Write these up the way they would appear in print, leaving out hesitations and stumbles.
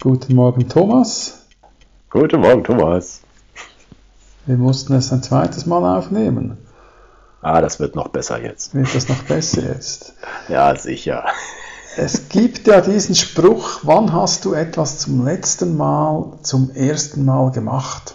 Guten Morgen, Thomas. Guten Morgen, Thomas. Wir mussten es ein zweites Mal aufnehmen. Das wird noch besser jetzt. Wird das noch besser jetzt? Ja, sicher. Es gibt ja diesen Spruch, wann hast du etwas zum ersten Mal gemacht?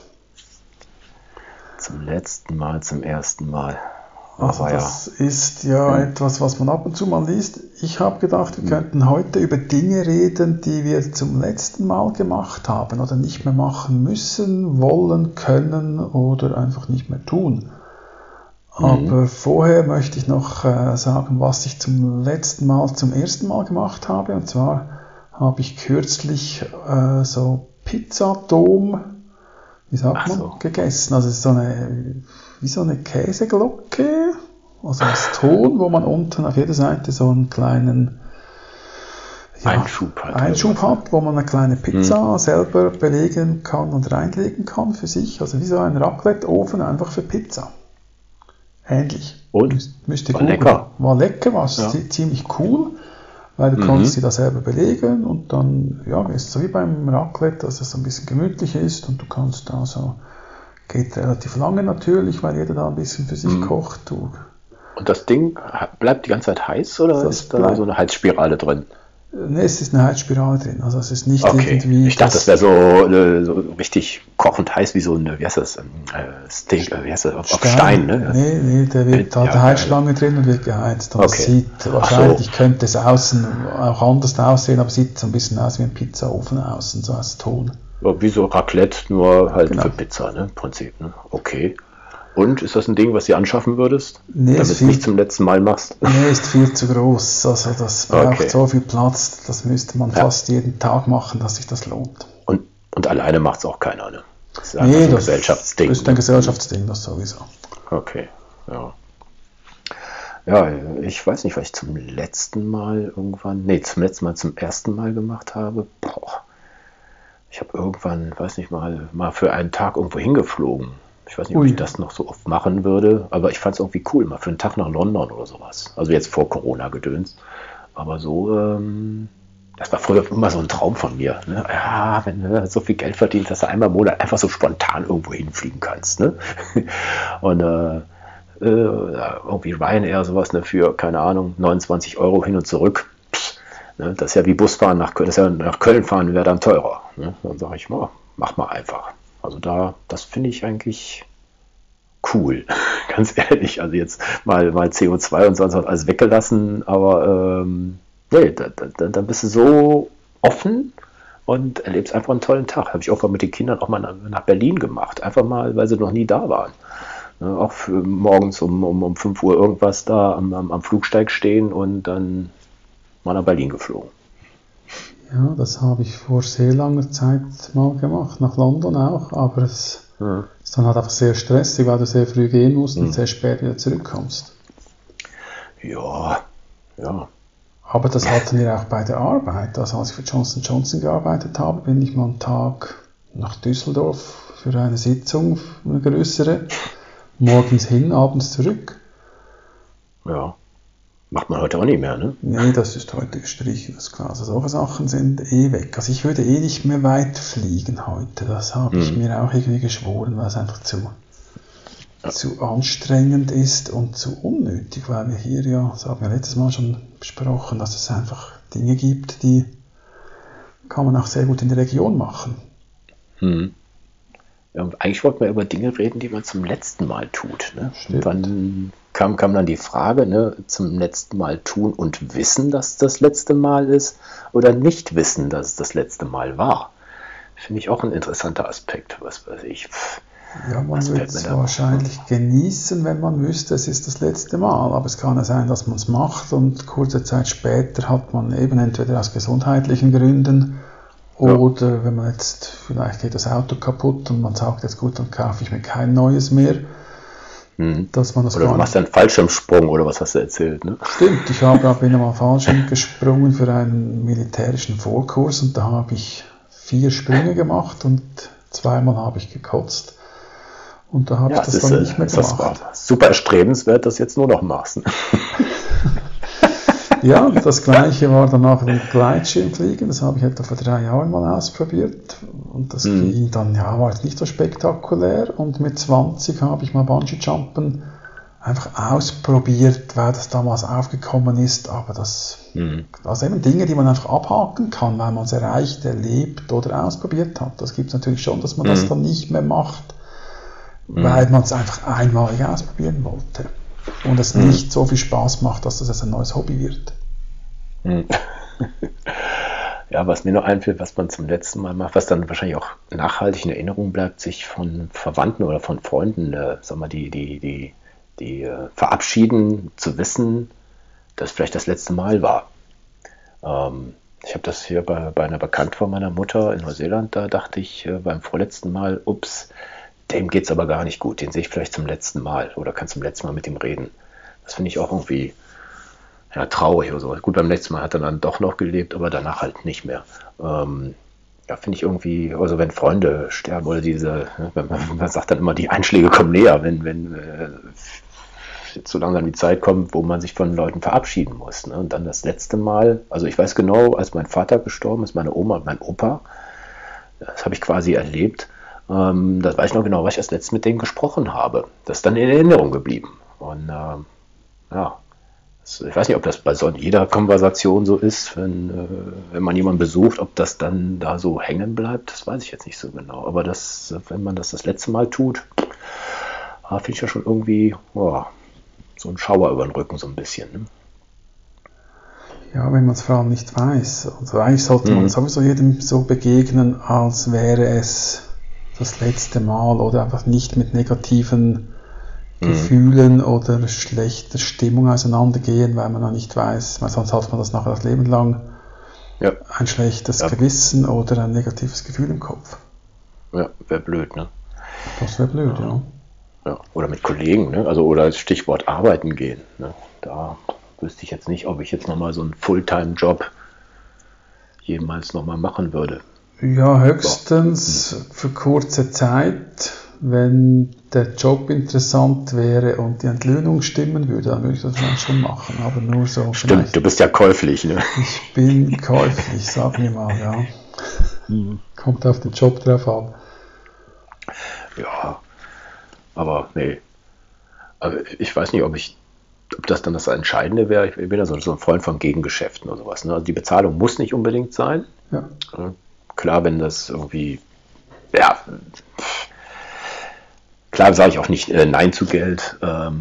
Zum ersten Mal. Also das ist ja etwas, was man ab und zu mal liest. Ich habe gedacht, wir könnten heute über Dinge reden, die wir zum letzten Mal gemacht haben oder nicht mehr machen müssen, wollen, können oder einfach nicht mehr tun. Aber vorher möchte ich noch sagen, was ich zum ersten Mal gemacht habe. Und zwar habe ich kürzlich so Pizzadom, wie sagt man, gegessen. Also es ist wie so eine Käseglocke, also aus Ton, wo man unten auf jeder Seite so einen kleinen Einschub hat, wo man eine kleine Pizza selber belegen kann und reinlegen kann für sich. Also wie so ein Raclette-Ofen, einfach für Pizza. Ähnlich. Und? War lecker. War lecker, war ziemlich cool, weil du konntest sie da selber belegen und dann, ist so wie beim Raclette, dass es so ein bisschen gemütlich ist und du kannst da so, geht relativ lange natürlich, weil jeder da ein bisschen für sich kocht. Und das Ding bleibt die ganze Zeit heiß oder ist da so eine Heizspirale drin? Ne, es ist eine Heizspirale drin, also es ist nicht irgendwie... Ich dachte, das wäre so richtig kochend heiß wie so ein, wie heißt das, Steak, wie heißt das, auf Stein, ne? Nee, der wird da der Heizschlange drin und wird geheizt. Und es sieht wahrscheinlich, könnte es außen auch anders aussehen, aber sieht so ein bisschen aus wie ein Pizzaofen außen, so als Ton. Wie so Raclette, nur halt für Pizza, ne, im Prinzip, ne? Okay. Und, ist das ein Ding, was du anschaffen würdest? Nee, damit du es nicht zum letzten Mal machst? Nee, ist viel zu groß. Also das braucht so viel Platz, das müsste man fast jeden Tag machen, dass sich das lohnt. Und alleine macht es auch keiner, ne? Das ist einfach so ein Gesellschaftsding. Das ist ein Gesellschaftsding, das sowieso. Okay, ja. Ja, ich weiß nicht, was ich zum letzten Mal zum ersten Mal gemacht habe. Ich habe irgendwann, mal für einen Tag irgendwo hingeflogen. Ich weiß nicht, ob ich das noch so oft machen würde, aber ich fand es irgendwie cool, mal für einen Tag nach London oder sowas. Also jetzt vor Corona-Gedöns. Aber so, das war früher immer so ein Traum von mir. Ne? Ja, wenn du so viel Geld verdienst, dass du einmal im Monat einfach so spontan irgendwo hinfliegen kannst. Ne? Und irgendwie Ryanair, sowas, ne, für, keine Ahnung, 29 € hin und zurück. Ne? Das ist ja wie Busfahren nach Köln. Das ist ja nach Köln fahren wäre dann teurer. Ne? Dann sage ich mal, mach mal einfach. Also das finde ich eigentlich cool, ganz ehrlich. Also jetzt mal CO2 und sonst was alles weggelassen, aber da bist du so offen und erlebst einfach einen tollen Tag. Habe ich auch mal mit den Kindern auch mal nach Berlin gemacht, einfach mal, weil sie noch nie da waren. Auch für morgens um 5 Uhr irgendwas da am Flugsteig stehen und dann mal nach Berlin geflogen. Ja, das habe ich vor sehr langer Zeit mal gemacht, nach London auch, aber es ist dann halt einfach sehr stressig, weil du sehr früh gehen musst und sehr spät wieder zurückkommst. Ja. Aber das hatten wir auch bei der Arbeit. Also als ich für Johnson & Johnson gearbeitet habe, bin ich mal einen Tag nach Düsseldorf für eine Sitzung, eine größere, morgens hin, abends zurück. Ja. Macht man heute auch nicht mehr, ne? Nee, das ist heute gestrichen, das ist klar. Also solche Sachen sind weg. Also ich würde nicht mehr weit fliegen heute. Das habe ich mir auch irgendwie geschworen, weil es einfach zu anstrengend ist und zu unnötig, weil wir hier das haben wir letztes Mal schon besprochen, dass es einfach Dinge gibt, die kann man auch sehr gut in der Region machen. Ja, und eigentlich wollten wir über Dinge reden, die man zum letzten Mal tut. Ne? Und dann kam dann die Frage, ne, zum letzten Mal tun und wissen, dass das letzte Mal ist oder nicht wissen, dass es das letzte Mal war. Finde ich auch ein interessanter Aspekt, was weiß ich. Ja, man würde es wahrscheinlich genießen, wenn man wüsste, es ist das letzte Mal. Aber es kann ja sein, dass man es macht und kurze Zeit später hat man eben entweder aus gesundheitlichen Gründen oder wenn man jetzt, vielleicht geht das Auto kaputt und man sagt jetzt gut, dann kaufe ich mir kein neues mehr. Dass man das oder du machst einen Fallschirmsprung oder was hast du erzählt, ne? Stimmt, ich bin einmal Fallschirm gesprungen für einen militärischen Vorkurs und da habe ich 4 Sprünge gemacht und 2-mal habe ich gekotzt. Und da habe ich das dann nicht mehr gemacht. Das war super erstrebenswert, das jetzt nur noch machst. Ja, das Gleiche war dann nachher mit Gleitschirmfliegen. Das habe ich etwa vor 3 Jahren mal ausprobiert. Und das ging dann, ja, war jetzt nicht so spektakulär. Und mit 20 habe ich mal Bungee-Jumpen einfach ausprobiert, weil das damals aufgekommen ist. Aber das, also eben Dinge, die man einfach abhaken kann, weil man es erreicht, erlebt oder ausprobiert hat. Das gibt es natürlich schon, dass man das dann nicht mehr macht, weil man es einfach einmalig ausprobieren wollte. Und es nicht so viel Spaß macht, dass das jetzt ein neues Hobby wird. Ja, was mir noch einfällt, was man zum letzten Mal macht, was dann wahrscheinlich auch nachhaltig in Erinnerung bleibt, sich von Verwandten oder von Freunden, die verabschieden, zu wissen, dass vielleicht das letzte Mal war. Ich habe das hier bei einer Bekannten von meiner Mutter in Neuseeland, da dachte ich beim vorletzten Mal, ups, dem geht's aber gar nicht gut, den sehe ich vielleicht zum letzten Mal oder kann zum letzten Mal mit ihm reden. Das finde ich auch irgendwie traurig oder so. Gut, beim letzten Mal hat er dann doch noch gelebt, aber danach halt nicht mehr. Finde ich irgendwie, also wenn Freunde sterben oder man sagt dann immer, die Einschläge kommen näher, wenn so langsam die Zeit kommt, wo man sich von Leuten verabschieden muss. Ne? Und dann das letzte Mal, also ich weiß genau, als mein Vater gestorben ist, meine Oma und mein Opa, das habe ich quasi erlebt, das weiß ich noch genau, was ich das letzte mit denen gesprochen habe. Das ist dann in Erinnerung geblieben. Und ich weiß nicht, ob das bei jeder Konversation so ist, wenn man jemanden besucht, ob das dann da so hängen bleibt, das weiß ich jetzt nicht so genau. Aber wenn man das letzte Mal tut, finde ich ja schon irgendwie so ein Schauer über den Rücken so ein bisschen. Ne? Ja, wenn man es vor allem nicht weiß. Also eigentlich sollte man sowieso jedem so begegnen, als wäre es das letzte Mal oder einfach nicht mit negativen Gefühlen oder schlechter Stimmung auseinandergehen, weil man noch nicht weiß, weil sonst hat man das nachher das Leben lang ein schlechtes Gewissen oder ein negatives Gefühl im Kopf. Ja, wäre blöd, ne? Das wäre blöd, ja. Oder mit Kollegen, ne? Also oder Stichwort arbeiten gehen. Ne? Da wüsste ich jetzt nicht, ob ich jetzt nochmal so einen Fulltime-Job jemals nochmal machen würde. Ja, höchstens für kurze Zeit, wenn der Job interessant wäre und die Entlöhnung stimmen würde, dann würde ich das vielleicht schon machen, aber nur so. Stimmt, du bist ja käuflich, ne? Ich bin käuflich, sagen wir mal, ja. Kommt auf den Job drauf an. Ja, aber nee. Also ich weiß nicht, ob das dann das Entscheidende wäre. Ich bin ja so ein Freund von Gegengeschäften oder sowas. Ne? Also die Bezahlung muss nicht unbedingt sein. Ja. Klar, wenn das irgendwie, klar sage ich auch nicht Nein zu Geld,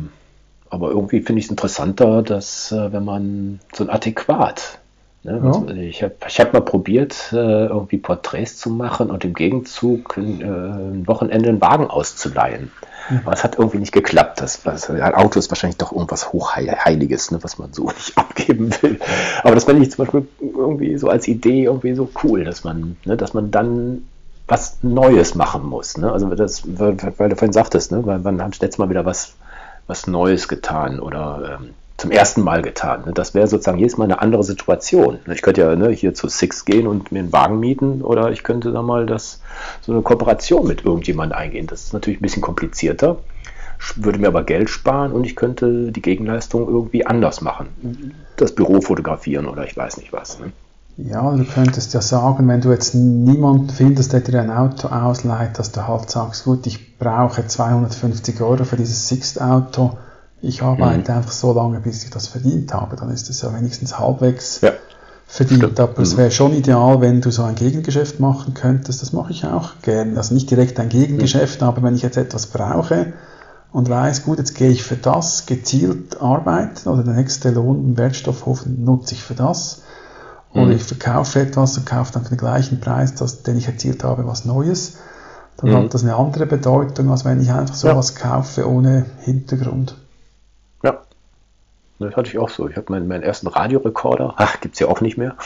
aber irgendwie finde ich es interessanter, dass wenn man so ein Adäquat, ich hab mal probiert, irgendwie Porträts zu machen und im Gegenzug ein Wochenende einen Wagen auszuleihen. Aber es hat irgendwie nicht geklappt. Ein Auto ist wahrscheinlich doch irgendwas Hochheiliges, ne, was man so nicht abgeben will. Aber das fände ich zum Beispiel irgendwie so als Idee irgendwie so cool, dass man dann was Neues machen muss. Ne? Also weil du vorhin sagtest, ne, weil wann habe ich letztes Mal wieder was Neues getan oder zum ersten Mal getan. Ne? Das wäre sozusagen jedes Mal eine andere Situation. Ich könnte ja hier zu Six gehen und mir einen Wagen mieten oder ich könnte da mal so eine Kooperation mit irgendjemandem eingehen. Das ist natürlich ein bisschen komplizierter, würde mir aber Geld sparen und ich könnte die Gegenleistung irgendwie anders machen. Das Büro fotografieren oder ich weiß nicht was. Ne? Ja, du könntest ja sagen, wenn du jetzt niemanden findest, der dir ein Auto ausleiht, dass du halt sagst, gut, ich brauche 250 € für dieses Sixt-Auto, ich arbeite einfach so lange, bis ich das verdient habe, dann ist es ja wenigstens halbwegs verdient. Stimmt. Aber es wäre schon ideal, wenn du so ein Gegengeschäft machen könntest, das mache ich auch gerne. Also nicht direkt ein Gegengeschäft, aber wenn ich jetzt etwas brauche und weiß, gut, jetzt gehe ich für das gezielt arbeiten oder der nächste Lohn im Wertstoffhof nutze ich für das. Oder ich verkaufe etwas und kaufe dann für den gleichen Preis, den ich erzielt habe, was Neues. Dann hat das eine andere Bedeutung, als wenn ich einfach so was kaufe ohne Hintergrund. Ja, das hatte ich auch so. Ich habe meinen ersten Radiorekorder, gibt's ja auch nicht mehr.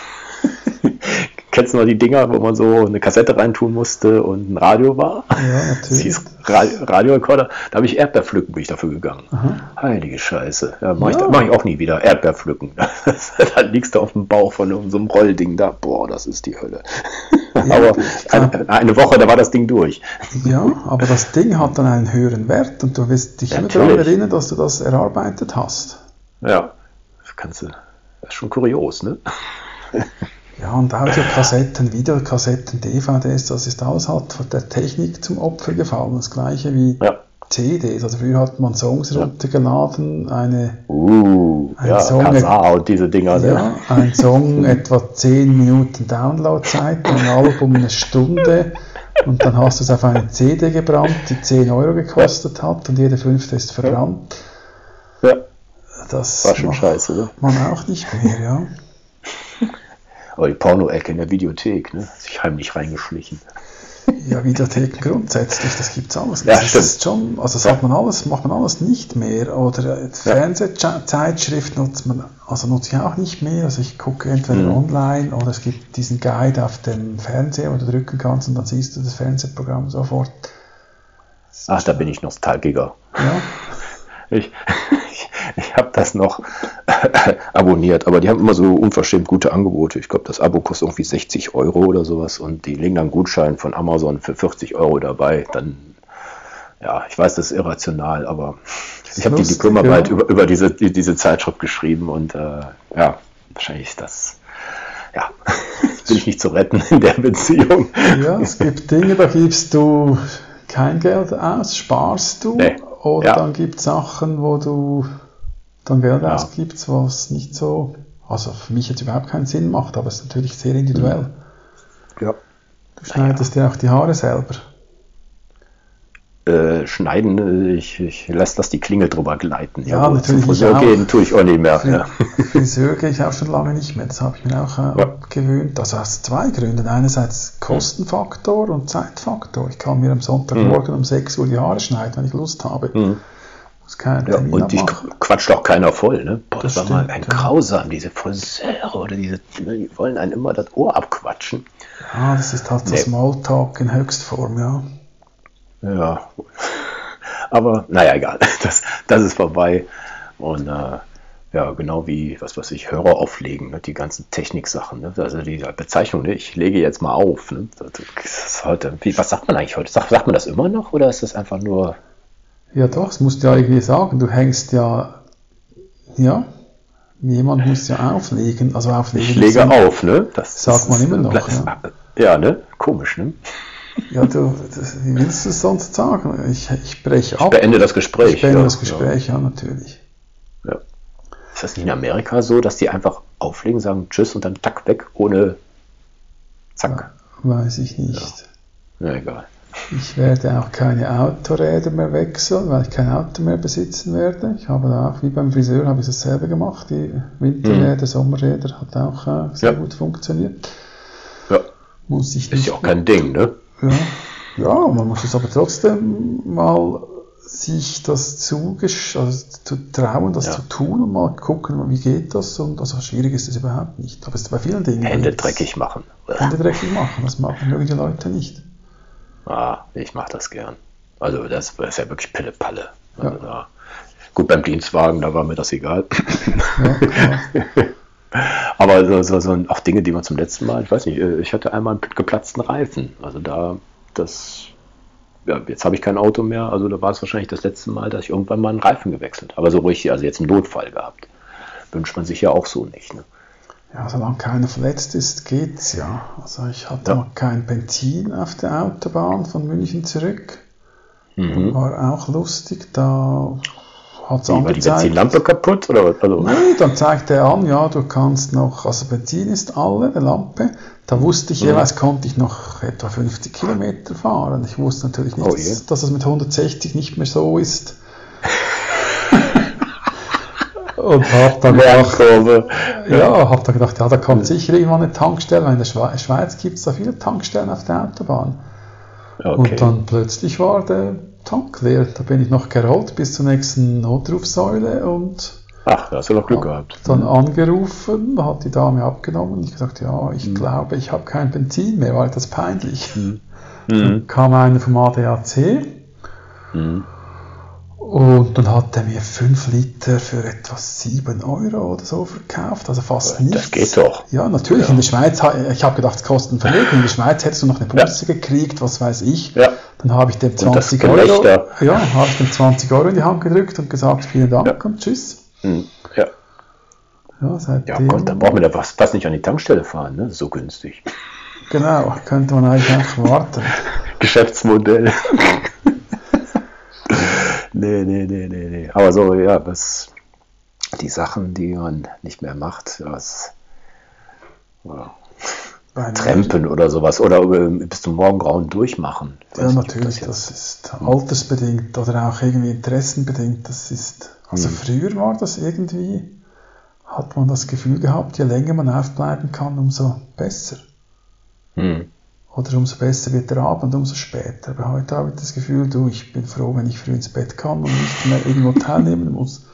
Kennst du noch die Dinger, wo man so eine Kassette reintun musste und ein Radio war? Ja, natürlich. Das hieß Radiorekorder. Da habe ich Erdbeerpflücken, bin ich dafür gegangen. Aha. Heilige Scheiße. Ja, mach ich auch nie wieder. Erdbeerpflücken. Da liegst du auf dem Bauch von so einem Rollding da. Boah, das ist die Hölle. Ja, aber eine Woche, da war das Ding durch. Ja, aber das Ding hat dann einen höheren Wert und du wirst dich immer daran erinnern, dass du das erarbeitet hast. Ja, das kannst du. Das ist schon kurios, ne? Ja, und Audiokassetten, Videokassetten, DVDs, das ist alles halt von der Technik zum Opfer gefallen. Das gleiche wie CDs. Also früher hat man Songs runtergeladen, ein Song, Kazaa und diese Dinger. Ja, ein Song etwa 10 Minuten Downloadzeit, ein Album eine Stunde und dann hast du es auf eine CD gebrannt, die 10 Euro gekostet hat und jede 5. ist verbrannt. Ja. Das war schon scheiße, ne? Man auch nicht mehr, ja. Aber die Porno-Ecke in der Videothek, ne? Sich heimlich reingeschlichen. Ja, Videotheken grundsätzlich, das gibt's alles. Ja, das ist schon, also das macht man alles nicht mehr. Oder Fernsehzeitschrift nutze ich auch nicht mehr. Also ich gucke entweder online oder es gibt diesen Guide auf dem Fernseher, wo du drücken kannst und dann siehst du das Fernsehprogramm sofort. Ach, da bin ich Nostalgiker. Ja. Ich habe das noch abonniert, aber die haben immer so unverschämt gute Angebote. Ich glaube, das Abo kostet irgendwie 60 Euro oder sowas und die legen dann einen Gutschein von Amazon für 40 Euro dabei. Dann, ja, ich weiß, das ist irrational, aber ich habe die Diplomarbeit über diese Zeitschrift geschrieben und wahrscheinlich ist das, bin ich nicht zu retten in der Beziehung. Ja, es gibt Dinge, da gibst du kein Geld aus, sparst du, oder dann gibt es Sachen, wo du dann Geld ausgibst, was nicht so, also für mich jetzt überhaupt keinen Sinn macht, aber es ist natürlich sehr individuell. Ja. Du schneidest dir auch die Haare selber. Schneiden, ich lasse das die Klingel drüber gleiten. Ja, natürlich. Friseur gehen tue ich auch nicht mehr. Friseur gehe ich auch schon lange nicht mehr, das habe ich mir auch abgewöhnt. Also aus 2 Gründen. Einerseits Kostenfaktor und Zeitfaktor. Ich kann mir am Sonntagmorgen um 6 Uhr die Haare schneiden, wenn ich Lust habe. Und dich quatscht auch keiner voll, ne? Boah, das war mal ein Grausam, diese Friseure oder die wollen einen immer das Ohr abquatschen. Ja, das ist halt so Smalltalk in Höchstform, ja. Ja, aber naja, egal, das ist vorbei und genau wie, was weiß ich, Hörer auflegen, ne? Die ganzen Techniksachen, ne? Also die Bezeichnung, ne? Ich lege jetzt mal auf, ne? Das ist heute, was sagt man eigentlich heute? Sagt man das immer noch oder ist das einfach nur... Ja doch, das musst du ja irgendwie sagen, du hängst jemand muss ja auflegen, also auflegen. Ich lege auf, ne? Das sagt man immer noch. Ja, ne? Komisch, ne? Ja, wie willst du es sonst sagen? Ich breche ab. Ich beende das Gespräch. Ich beende das Gespräch, ja, natürlich. Ja. Ist das nicht in Amerika so, dass die einfach auflegen, sagen Tschüss und dann tack weg, ohne zack? Ja, weiß ich nicht. Ja, egal. Ich werde auch keine Autoräder mehr wechseln, weil ich kein Auto mehr besitzen werde. Ich habe da auch, wie beim Friseur, habe ich dasselbe gemacht. Die Winterräder, Sommerräder hat auch sehr gut funktioniert. Ja. Muss ich nicht ist ja auch kein Ding, ne? Ja, man muss es aber trotzdem mal sich das zu trauen, das zu tun und mal gucken, wie geht das. Und also schwierig ist es überhaupt nicht. Aber es ist bei vielen Dingen. Hände dreckig machen. Das mögen die Leute nicht. Ich mache das gern. Also das ist ja wirklich Pille-Palle. Also gut, beim Dienstwagen, da war mir das egal. Ja, klar. Aber so auch Dinge, die man zum letzten Mal, ich weiß nicht, ich hatte einmal einen geplatzten Reifen. Also jetzt habe ich kein Auto mehr, also da war es wahrscheinlich das letzte Mal, dass ich irgendwann mal einen Reifen gewechselt habe. Aber so richtig, also jetzt einen Notfall gehabt. Wünscht man sich ja auch so nicht, ne? Ja, solange keiner verletzt ist, geht's ja. Also ich hatte mal kein Benzin auf der Autobahn von München zurück. War auch lustig, da hat's angezeigt. War die Benzinlampe kaputt? Oder? Also. Nein, dann zeigt er an, ja, du kannst noch, also Benzin ist alle, eine Lampe. Da wusste ich jeweils, konnte ich noch etwa 50 Kilometer fahren. Ich wusste natürlich nicht, dass es mit 160 nicht mehr so ist. Und hab dann gedacht, da kommt sicher irgendwann eine Tankstelle. In der Schweiz gibt es da viele Tankstellen auf der Autobahn. Okay. Und dann plötzlich war der Tank leer. Da bin ich noch gerollt bis zur nächsten Notrufsäule und da hast du noch Glück gehabt. Dann angerufen, hat die Dame abgenommen und ich gesagt, ich glaube, ich habe kein Benzin mehr, war etwas peinlich. Dann kam einer vom ADAC und dann hat er mir 5 Liter für etwa 7 Euro oder so verkauft, also fast nichts. Das geht doch. Ja, natürlich, in der Schweiz, ich habe gedacht, es kosten verlegen, in der Schweiz hättest du noch eine Busse gekriegt, was weiß ich. Ja. Dann habe ich dem 20 Euro, in die Hand gedrückt und gesagt, vielen Dank und tschüss. Ja. Ja, seitdem. Ja Gott, dann braucht man da fast nicht an die Tankstelle fahren, ne? So günstig. Genau, könnte man eigentlich einfach warten. Geschäftsmodell. Nee. Aber so, ja, die Sachen, die man nicht mehr macht, Trampen oder sowas oder bis zum Morgengrauen durchmachen. Ja, natürlich, das ist altersbedingt oder auch irgendwie interessenbedingt. Das ist, also früher war das irgendwie, hat man das Gefühl gehabt, je länger man aufbleiben kann, umso besser. Oder umso besser wird der Abend, umso später. Aber heute habe ich das Gefühl, ich bin froh, wenn ich früh ins Bett kann und nicht mehr irgendwo teilnehmen muss.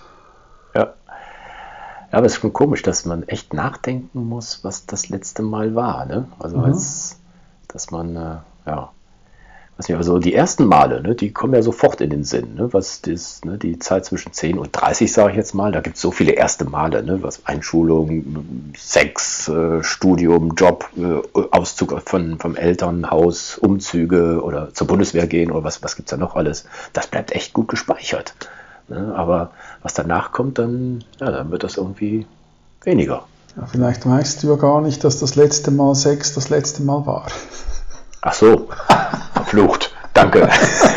Ja, aber es ist schon komisch, dass man echt nachdenken muss, was das letzte Mal war, ne? Also dass man, also die ersten Male, ne, die kommen ja sofort in den Sinn, ne? Die Zeit zwischen 10 und 30, sage ich jetzt mal, da gibt es so viele erste Male, ne? Was Einschulung, Sex, Studium, Job, Auszug vom Elternhaus, Umzüge oder zur Bundeswehr gehen oder was gibt's da noch alles? Das bleibt echt gut gespeichert. Ne? Aber was danach kommt, dann wird das irgendwie weniger. Ja, vielleicht weißt du ja gar nicht, dass das letzte Mal Sex das letzte Mal war. Ach so, verflucht, danke.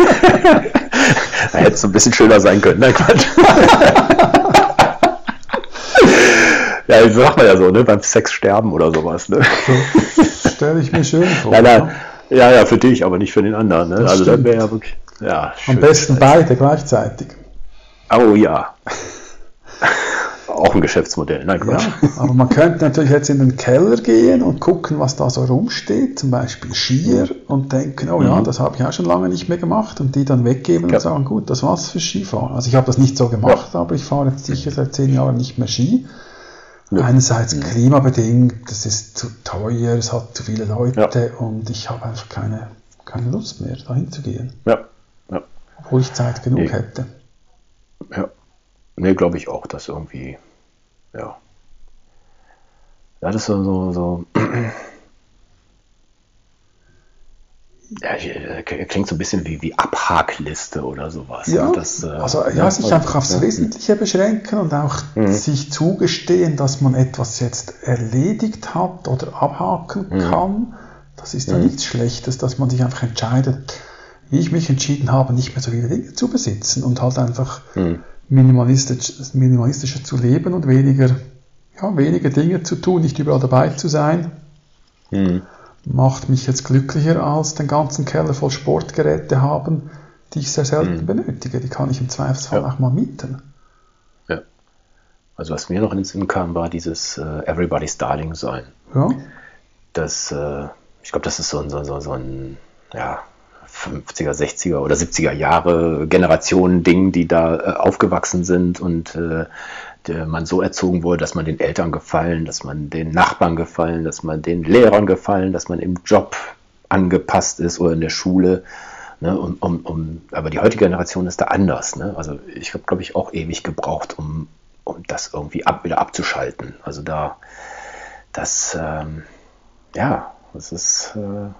Da hätte es ein bisschen schöner sein können. Nein, Quatsch. Ja, das sagt man ja so, ne? Beim Sex sterben oder sowas. Ne? Stelle ich mir schön vor. Nein. Ja, für dich, aber nicht für den anderen. Ne? Also das wäre ja wirklich. Ja, am besten beide gleichzeitig. Oh ja. Auch ein Geschäftsmodell. Nein, Quatsch. Ja, aber man könnte natürlich jetzt in den Keller gehen und gucken, was da so rumsteht, zum Beispiel Skier, und denken, das habe ich auch schon lange nicht mehr gemacht, und die dann weggeben und sagen, gut, das war's für Skifahren. Also ich habe das nicht so gemacht, aber ich fahre jetzt sicher seit 10 Jahren nicht mehr Ski. Ja. Einerseits klimabedingt, es ist zu teuer, es hat zu viele Leute und ich habe einfach keine Lust mehr, dahin zu gehen. Ja. Obwohl ich Zeit genug hätte. Ja. Nee, glaube ich auch, dass irgendwie, ja, das ist so ja, klingt so ein bisschen wie Abhakliste oder sowas. Ja, sich einfach aufs Wesentliche beschränken und auch sich zugestehen, dass man etwas jetzt erledigt hat oder abhaken kann. Das ist ja nichts Schlechtes, dass man sich einfach entscheidet, wie ich mich entschieden habe, nicht mehr so viele Dinge zu besitzen und halt einfach minimalistischer zu leben und weniger Dinge zu tun, nicht überall dabei zu sein. Macht mich jetzt glücklicher, als den ganzen Keller voll Sportgeräte haben, die ich sehr selten benötige. Die kann ich im Zweifelsfall auch mal mieten. Ja. Also was mir noch in den Sinn kam, war dieses Everybody's Darling sein. Ja. Das, ich glaube, das ist so ein 50er, 60er oder 70er Jahre Generationen-Ding, die da aufgewachsen sind und man so erzogen wurde, dass man den Eltern gefallen, dass man den Nachbarn gefallen, dass man den Lehrern gefallen, dass man im Job angepasst ist oder in der Schule. Ne, aber die heutige Generation ist da anders. Ne? Also ich habe, glaube ich, auch ewig gebraucht, um das irgendwie wieder abzuschalten. Also das ist...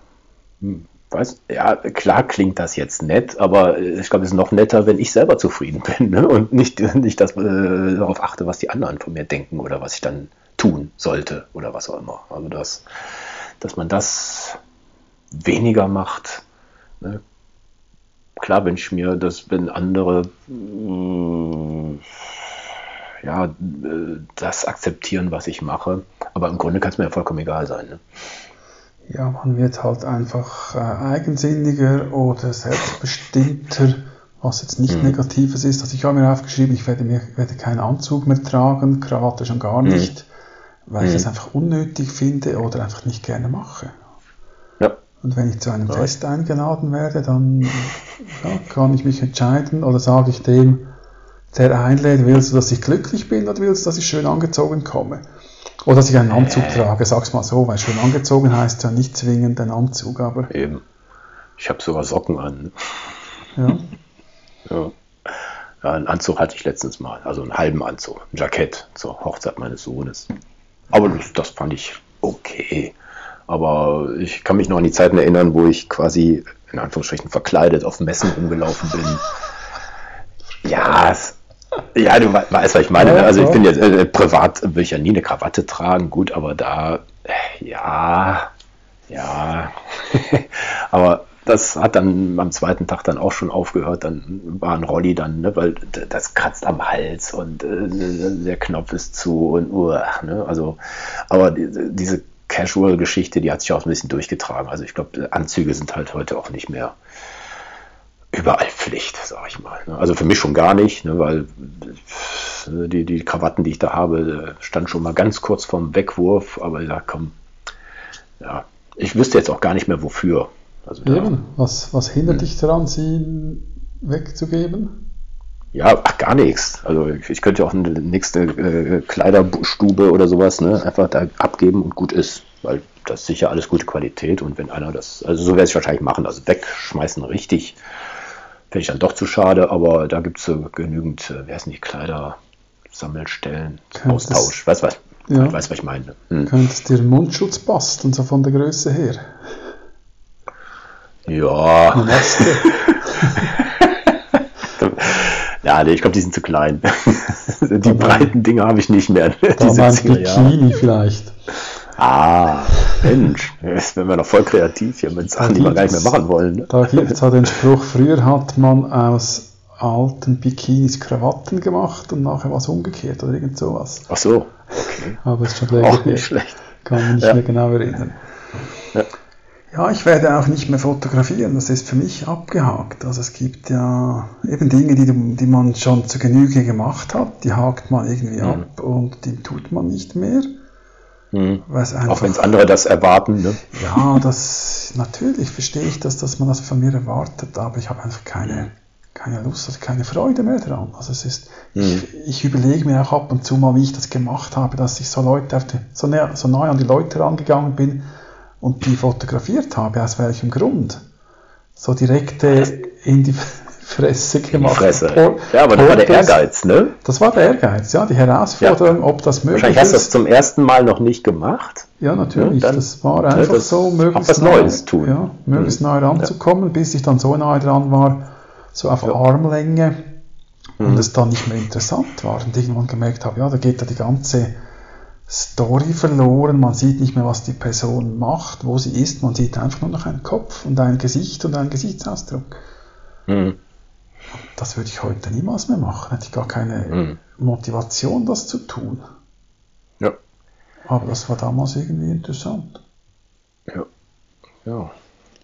klar klingt das jetzt nett, aber ich glaube, es ist noch netter, wenn ich selber zufrieden bin, ne? Und nicht darauf achte, was die anderen von mir denken oder was ich dann tun sollte oder was auch immer. Also dass man das weniger macht. Ne? Klar wünsche ich mir, dass wenn andere das akzeptieren, was ich mache, aber im Grunde kann es mir ja vollkommen egal sein. Ne? Ja, man wird halt einfach eigensinniger oder selbstbestimmter, was jetzt nicht Negatives ist. Also ich habe mir aufgeschrieben, ich werde keinen Anzug mehr tragen, Krawatte schon gar nicht, weil ich es einfach unnötig finde oder einfach nicht gerne mache. Ja. Und wenn ich zu einem Fest eingeladen werde, dann kann ich mich entscheiden oder sage ich dem, der einlädt, willst du, dass ich glücklich bin oder willst du, dass ich schön angezogen komme? Oder dass ich einen Anzug trage, sag's mal so, weil schön angezogen heißt ja nicht zwingend ein Anzug, aber... Eben. Ich habe sogar Socken an. Ja. Ja, einen Anzug hatte ich letztens mal, also einen halben Anzug, ein Jackett zur Hochzeit meines Sohnes. Aber das fand ich okay. Aber ich kann mich noch an die Zeiten erinnern, wo ich quasi, in Anführungsstrichen, verkleidet auf Messen rumgelaufen bin. Ja, Ja, du weißt, was ich meine. Ja, also ich bin jetzt privat, will ich ja nie eine Krawatte tragen, gut, aber da, ja, aber das hat dann am zweiten Tag dann auch schon aufgehört, dann war ein Rolli dann, ne, weil das kratzt am Hals und der Knopf ist zu und ne, also, aber diese Casual-Geschichte, die hat sich auch ein bisschen durchgetragen. Also ich glaube, Anzüge sind halt heute auch nicht mehr überall Pflicht, sag ich mal. Also für mich schon gar nicht, ne, weil die Krawatten, die ich da habe, stand schon mal ganz kurz vorm Wegwurf, aber ich sag, komm, ja, ich wüsste jetzt auch gar nicht mehr wofür. Also eben, was hindert dich daran, sie wegzugeben? Ja, gar nichts. Also ich könnte ja auch eine nächste Kleiderstube oder sowas, ne, einfach da abgeben und gut ist, weil das ist sicher alles gute Qualität und wenn einer das, also so werde ich wahrscheinlich machen, also wegschmeißen richtig, finde ich dann doch zu schade, aber da gibt es genügend, wer ist nicht, Kleidersammelstellen, Austausch, weißt was ich meine. Könntest dir einen Mundschutz basteln, so von der Größe her? Ja. Ja, nee, ich glaube, die sind zu klein. Die breiten Dinge habe ich nicht mehr. Die ein Bikini vielleicht. Ah, Mensch, jetzt werden wir noch voll kreativ hier mit Sachen, die wir gar nicht mehr machen wollen. Ne? Da gibt es halt den Spruch, früher hat man aus alten Bikinis Krawatten gemacht und nachher was umgekehrt oder irgend sowas. Ach so, okay. Aber es ist schon länger. Auch nicht schlecht. Kann mich nicht mehr genau erinnern. Ja, ich werde auch nicht mehr fotografieren, das ist für mich abgehakt. Also es gibt ja eben Dinge, die man schon zur Genüge gemacht hat, die hakt man irgendwie ab und die tut man nicht mehr. Auch wenn es andere das erwarten. Ne? Ja, natürlich verstehe ich das, dass man das von mir erwartet, aber ich habe einfach keine Lust, also keine Freude mehr dran. Also es ist, ich überlege mir auch ab und zu mal, wie ich das gemacht habe, dass ich so nah an die Leute rangegangen bin und die fotografiert habe, aus welchem Grund. So direkt in die Fresse gemacht. Ja, aber das war der Ehrgeiz, ne? Das war der Ehrgeiz, ja, die Herausforderung, ob das möglich ist. Wahrscheinlich hast du das zum ersten Mal noch nicht gemacht. Ja, natürlich. Ja, das war einfach so, möglichst Neues tun. Ja, möglichst nah ranzukommen, bis ich dann so nahe dran war, so auf Armlänge und es dann nicht mehr interessant war und irgendwann gemerkt habe, ja, da geht ja die ganze Story verloren, man sieht nicht mehr, was die Person macht, wo sie ist, man sieht einfach nur noch einen Kopf und ein Gesicht und einen Gesichtsausdruck. Das würde ich heute niemals mehr machen, hätte ich gar keine Motivation, das zu tun. Ja. Aber das war damals irgendwie interessant. Ja.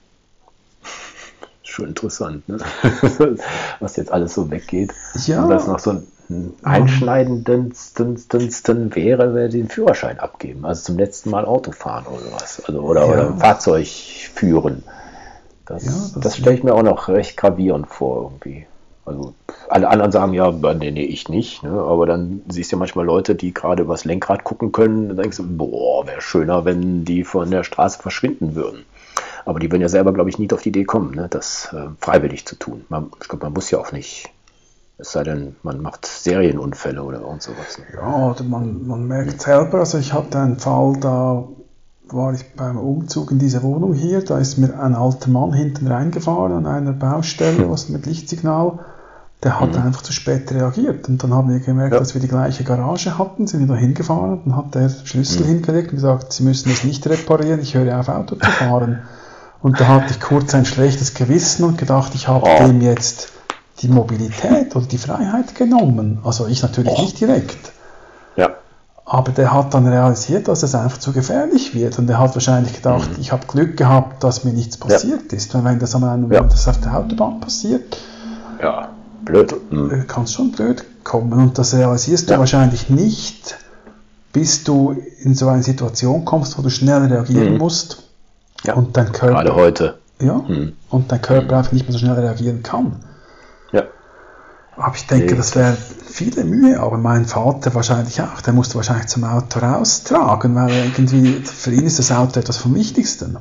Schon interessant, ne? Was jetzt alles so weggeht. Ja. Und das noch so ein einschneidendsten wäre den Führerschein abgeben. Also zum letzten Mal Auto fahren oder sowas. Also, oder Fahrzeug führen. Das stelle ich mir auch noch recht gravierend vor irgendwie. Also alle anderen sagen, ja, nee, ich nicht. Ne? Aber dann siehst du ja manchmal Leute, die gerade übers Lenkrad gucken können. Dann denkst du, boah, wäre schöner, wenn die von der Straße verschwinden würden. Aber die würden ja selber, glaube ich, nie auf die Idee kommen, ne, das freiwillig zu tun. Ich glaube, man muss ja auch nicht. Es sei denn, man macht Serienunfälle oder irgend sowas. Ne? Ja, oder man merkt selber. Also ich hatte einen Fall, da war ich beim Umzug in diese Wohnung hier. Da ist mir ein alter Mann hinten reingefahren an einer Baustelle, was mit Lichtsignal. Der hat einfach zu spät reagiert. Und dann haben wir gemerkt, dass wir die gleiche Garage hatten, sind wir da hingefahren. Dann hat der Schlüssel hingelegt und gesagt, Sie müssen es nicht reparieren, ich höre auf, Auto zu fahren. Und da hatte ich kurz ein schlechtes Gewissen und gedacht, ich habe dem jetzt die Mobilität oder die Freiheit genommen. Also ich natürlich nicht direkt. Ja. Aber der hat dann realisiert, dass es einfach zu gefährlich wird. Und er hat wahrscheinlich gedacht, ich habe Glück gehabt, dass mir nichts passiert ist. Weil wenn das wenn das auf der Autobahn passiert, blöd. Kann es schon blöd kommen. Und das realisierst du wahrscheinlich nicht, bis du in so eine Situation kommst, wo du schnell reagieren musst. Ja. Und dein Körper, gerade heute. Ja, und dein Körper einfach nicht mehr so schnell reagieren kann. Ja. Aber ich denke, das wäre viele Mühe, aber mein Vater wahrscheinlich auch. Der musste wahrscheinlich zum Auto raustragen, weil irgendwie für ihn ist das Auto etwas vom Wichtigsten.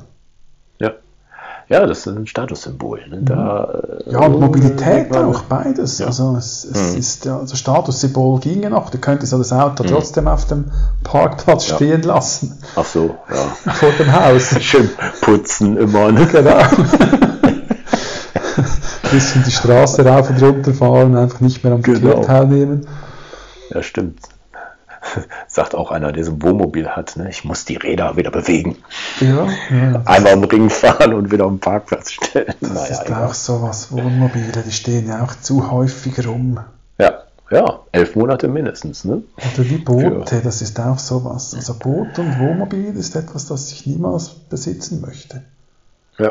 Ja, das ist ein Statussymbol. Ne? Und Mobilität auch, beides. Ja. Also es ist also Statussymbol ginge noch. Du könntest ja das Auto trotzdem auf dem Parkplatz stehen lassen. Ach so, ja. Vor dem Haus. Schön putzen immer. Ne? Genau. bisschen die Straße rauf und runter fahren, einfach nicht mehr am Verkehr teilnehmen. Ja, stimmt. Sagt auch einer, der so ein Wohnmobil hat, ne? Ich muss die Räder wieder bewegen. Ja. Einmal im Ring fahren und wieder auf den Parkplatz stellen. Das ist auch sowas, Wohnmobile, die stehen ja auch zu häufig rum. Ja, 11 Monate mindestens, ne? Oder die Boote, das ist auch sowas. Also Boot und Wohnmobil ist etwas, das ich niemals besitzen möchte. Ja.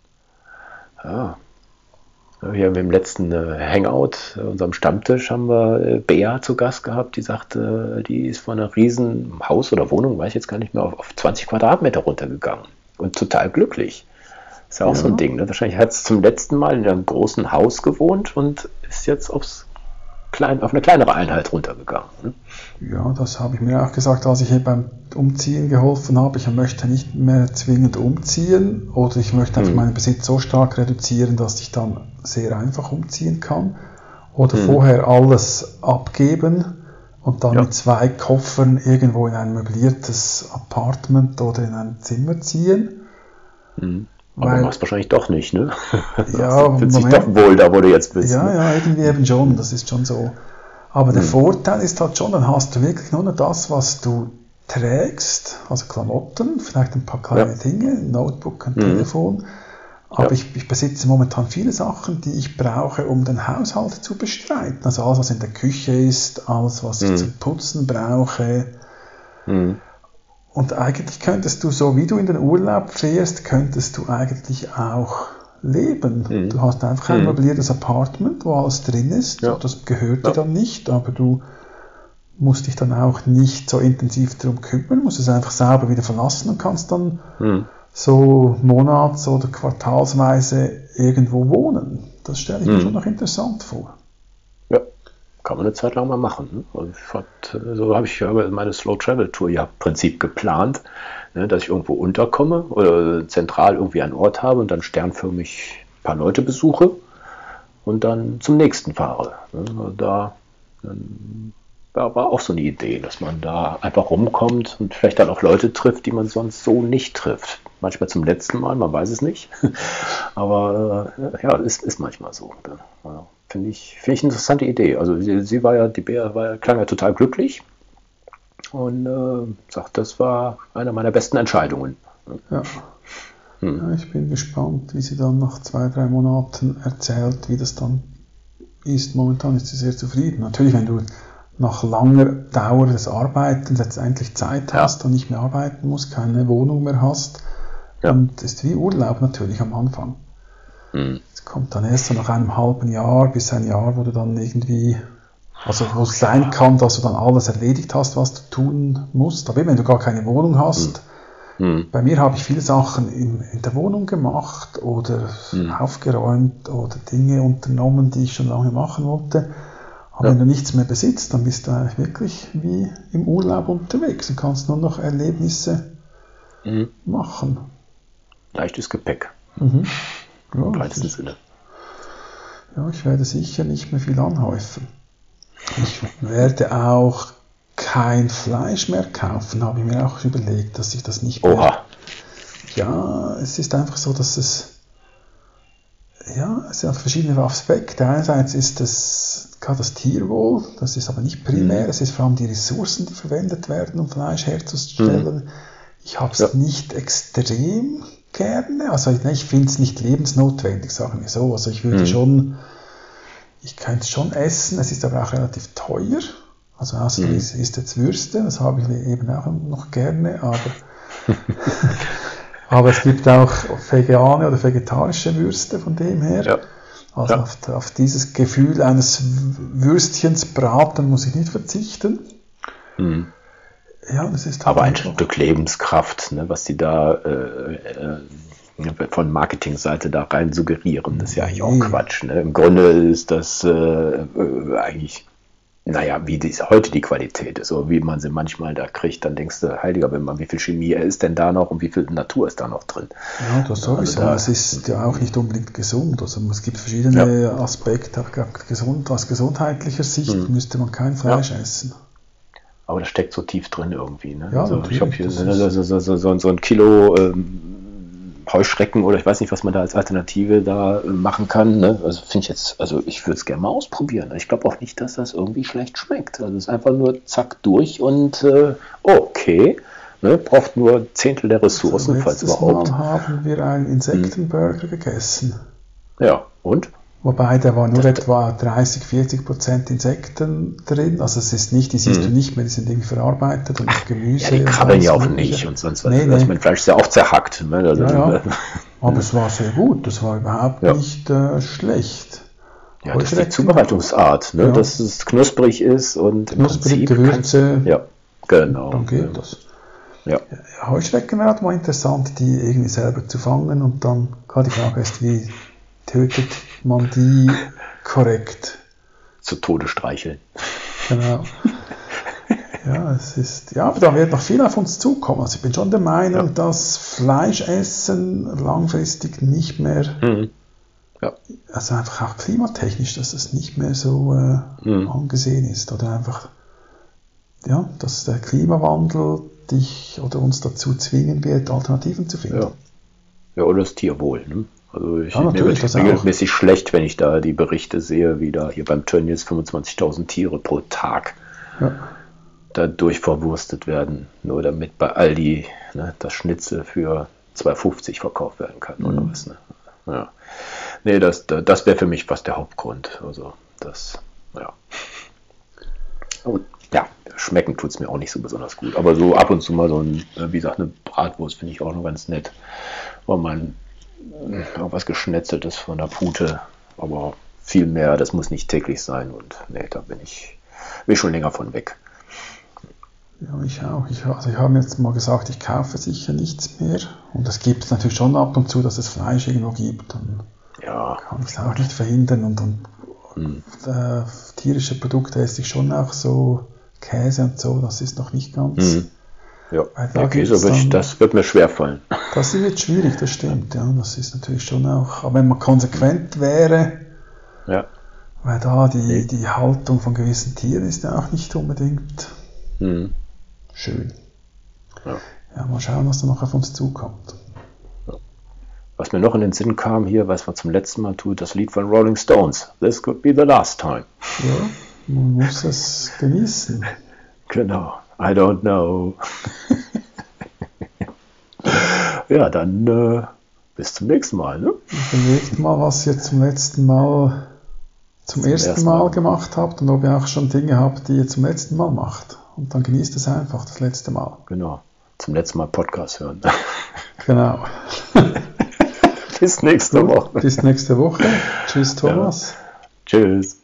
Wir haben im letzten Hangout, unserem Stammtisch, haben wir Bea zu Gast gehabt, die sagte, die ist von einem riesen Haus oder Wohnung, weiß ich jetzt gar nicht mehr, auf 20 Quadratmeter runtergegangen. Und total glücklich. Ist ja auch so ein Ding, ne? Wahrscheinlich hat es zum letzten Mal in einem großen Haus gewohnt und ist jetzt auf eine kleinere Einheit runtergegangen. Ne? Ja, das habe ich mir auch gesagt, als ich hier beim Umziehen geholfen habe. Ich möchte nicht mehr zwingend umziehen oder ich möchte einfach meinen Besitz so stark reduzieren, dass ich dann sehr einfach umziehen kann. Oder vorher alles abgeben und dann mit 2 Koffern irgendwo in ein möbliertes Apartment oder in ein Zimmer ziehen. Aber machst wahrscheinlich doch nicht, ne? Ja, fühlt sich doch wohl da, wo du jetzt bist. Ja, irgendwie eben schon, das ist schon so. Aber der Vorteil ist halt schon, dann hast du wirklich nur noch das, was du trägst, also Klamotten, vielleicht ein paar kleine Dinge, ein Notebook, ein Telefon. Aber ich besitze momentan viele Sachen, die ich brauche, um den Haushalt zu bestreiten. Also alles, was in der Küche ist, alles, was ich zum Putzen brauche. Und eigentlich könntest du, so wie du in den Urlaub fährst, könntest du eigentlich auch leben. Du hast einfach ein möbliertes Apartment, wo alles drin ist. Ja. Das gehört dir dann nicht, aber du musst dich dann auch nicht so intensiv darum kümmern, musst es einfach sauber wieder verlassen und kannst dann so monats- oder quartalsweise irgendwo wohnen. Das stelle ich mir schon noch interessant vor. Ja, kann man eine Zeit lang mal machen. Ne? Also so habe ich ja meine Slow-Travel-Tour ja im Prinzip geplant, ne, dass ich irgendwo unterkomme oder zentral irgendwie einen Ort habe und dann sternförmig ein paar Leute besuche und dann zum nächsten fahre. Ne? Da war auch so eine Idee, dass man da einfach rumkommt und vielleicht dann auch Leute trifft, die man sonst so nicht trifft. Manchmal zum letzten Mal, man weiß es nicht. Aber ist manchmal so. Ja, finde ich eine interessante Idee. Also die Bea klang ja total glücklich und sagt, das war eine meiner besten Entscheidungen. Ja. Ja, ich bin gespannt, wie sie dann nach 2-3 Monaten erzählt, wie das dann ist. Momentan ist sie sehr zufrieden. Natürlich, wenn du nach langer Dauer des Arbeitens jetzt endlich Zeit hast und nicht mehr arbeiten musst, keine Wohnung mehr hast, und ist wie Urlaub natürlich am Anfang. Es kommt dann erst so nach einem halben Jahr bis ein Jahr, wo du dann irgendwie, also wo es sein kann, dass du dann alles erledigt hast, was du tun musst. Aber wenn du gar keine Wohnung hast, bei mir habe ich viele Sachen in der Wohnung gemacht oder aufgeräumt oder Dinge unternommen, die ich schon lange machen wollte. Aber wenn du nichts mehr besitzt, dann bist du eigentlich wirklich wie im Urlaub unterwegs und kannst nur noch Erlebnisse machen. Leichtes Gepäck. Ja, im weitesten Sinne. Ja, ich werde sicher nicht mehr viel anhäufen. Ich werde auch kein Fleisch mehr kaufen, habe ich mir auch überlegt, dass ich das nicht mehr... Oha. Ja, es ist einfach so, dass es sind verschiedene Aspekte. Einerseits ist es gerade das Tierwohl, das ist aber nicht primär, es ist vor allem die Ressourcen, die verwendet werden, um Fleisch herzustellen. Ich habe es nicht extrem gerne, also ich finde es nicht lebensnotwendig, sagen wir so. Also ich könnte es schon essen, es ist aber auch relativ teuer. Also außer es ist jetzt Würste, das habe ich eben auch noch gerne, aber es gibt auch vegane oder vegetarische Würste von dem her. Ja. Also auf dieses Gefühl eines Würstchens braten muss ich nicht verzichten. Ja, das ist halt aber ein Stück Lebenskraft, ne, was die da von Marketingseite da rein suggerieren, das ist ja eigentlich auch Quatsch. Ne? Im Grunde ist das eigentlich, wie heute die Qualität ist, oder wie man sie manchmal da kriegt, dann denkst du, heiliger Bimbam, wie viel Chemie ist denn da noch und wie viel Natur ist da noch drin? Ja, das sowieso. Es ist ja auch nicht unbedingt gesund. Also es gibt verschiedene Aspekte, auch aus gesundheitlicher Sicht müsste man kein Fleisch essen. Aber das steckt so tief drin irgendwie. Ne? Ja, also ich habe hier so ein Kilo Heuschrecken oder ich weiß nicht, was man da als Alternative da machen kann. Ne? Also finde ich jetzt, also ich würde es gerne mal ausprobieren. Ich glaube auch nicht, dass das irgendwie schlecht schmeckt. Also es ist einfach nur zack durch und okay. Ne? Braucht nur Zehntel der Ressourcen, also falls überhaupt. Mal haben wir einen Insektenburger gegessen. Ja, und? Wobei, da war nur etwa 30-40% Insekten drin. Also es ist nicht, die siehst du nicht mehr, die sind irgendwie verarbeitet und nicht Gemüse. Ja, die krabbeln ja auch nicht und sonst was. Nee. Also mein Fleisch ist ja auch zerhackt. Ne? Also, ja. Aber es war sehr gut, das war überhaupt nicht schlecht. Ja, das ist die Zubereitungsart, ne? Dass es knusprig ist und im Prinzip Gewürze. Ja, genau. Dann geht das. Ja. Heuschrecken wäre halt mal interessant, die irgendwie selber zu fangen und dann, gerade die Frage ist, wie tötet man die korrekt? Zu Tode streicheln. Genau. Aber da wird noch viel auf uns zukommen. Also ich bin schon der Meinung, dass Fleischessen langfristig nicht mehr, also einfach auch klimatechnisch, dass es nicht mehr so angesehen ist. Oder einfach, dass der Klimawandel dich oder uns dazu zwingen wird, Alternativen zu finden. Ja, oder das Tierwohl. Ne? Also mir wird das regelmäßig schlecht, wenn ich da die Berichte sehe, wie da hier beim Tönnies 25.000 Tiere pro Tag da durchverwurstet werden, nur damit bei Aldi das Schnitzel für 2,50 verkauft werden kann oder was. Ne? Ja. Nee, das wäre für mich fast der Hauptgrund. Also das, Und schmecken tut es mir auch nicht so besonders gut. Aber so ab und zu mal so wie gesagt, eine Bratwurst finde ich auch noch ganz nett. Weil man irgendwas Geschnetzeltes von der Pute, aber viel mehr, das muss nicht täglich sein. Und da bin ich schon länger von weg. Ja, ich auch. Ich habe mir jetzt mal gesagt, ich kaufe sicher nichts mehr. Und es gibt natürlich schon ab und zu, dass es Fleisch irgendwo gibt. Dann kann ich es auch nicht verhindern. Und tierische Produkte esse ich schon auch so. Käse und so, das ist noch nicht ganz. Ja, Käse das wird mir schwerfallen. Das wird schwierig, das stimmt. Ja, das ist natürlich schon auch. Aber wenn man konsequent wäre, weil da die Haltung von gewissen Tieren ist ja auch nicht unbedingt schön. Ja, mal schauen, was da noch auf uns zukommt. Was mir noch in den Sinn kam hier, was man zum letzten Mal tut, das Lied von Rolling Stones. This could be the last time. Ja. Man muss es genießen. Genau. I don't know. Ja, dann bis zum nächsten Mal. Ne? Überlegt mal, was ihr zum ersten Mal gemacht habt und ob ihr auch schon Dinge habt, die ihr zum letzten Mal macht. Und dann genießt es einfach das letzte Mal. Genau. Zum letzten Mal Podcast hören. Genau. Bis nächste Woche. Bis nächste Woche. Tschüss, Thomas. Ja. Tschüss.